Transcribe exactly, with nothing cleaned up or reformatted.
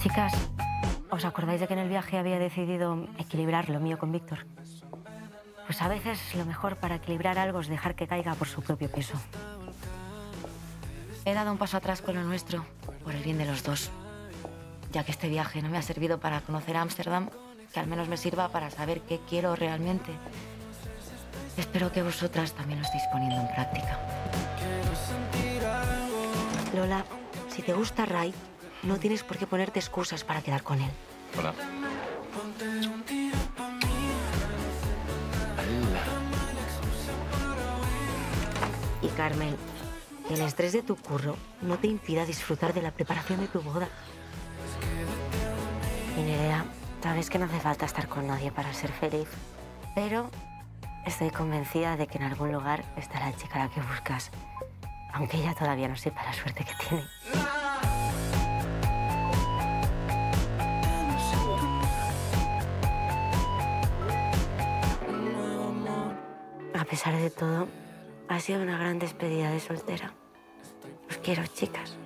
Chicas, ¿os acordáis de que en el viaje había decidido equilibrar lo mío con Víctor? Pues a veces lo mejor para equilibrar algo es dejar que caiga por su propio peso. He dado un paso atrás con lo nuestro, por el bien de los dos. Ya que este viaje no me ha servido para conocer Ámsterdam, que al menos me sirva para saber qué quiero realmente. Espero que vosotras también lo estéis poniendo en práctica. Lola, si te gusta Ray, no tienes por qué ponerte excusas para quedar con él. Hola. Y Carmen, que el estrés de tu curro no te impida disfrutar de la preparación de tu boda. Y Nerea, sabes que no hace falta estar con nadie para ser feliz, pero estoy convencida de que en algún lugar está la chica a la que buscas, aunque ella todavía no sepa la suerte que tiene. A pesar de todo, ha sido una gran despedida de soltera. Os quiero, chicas.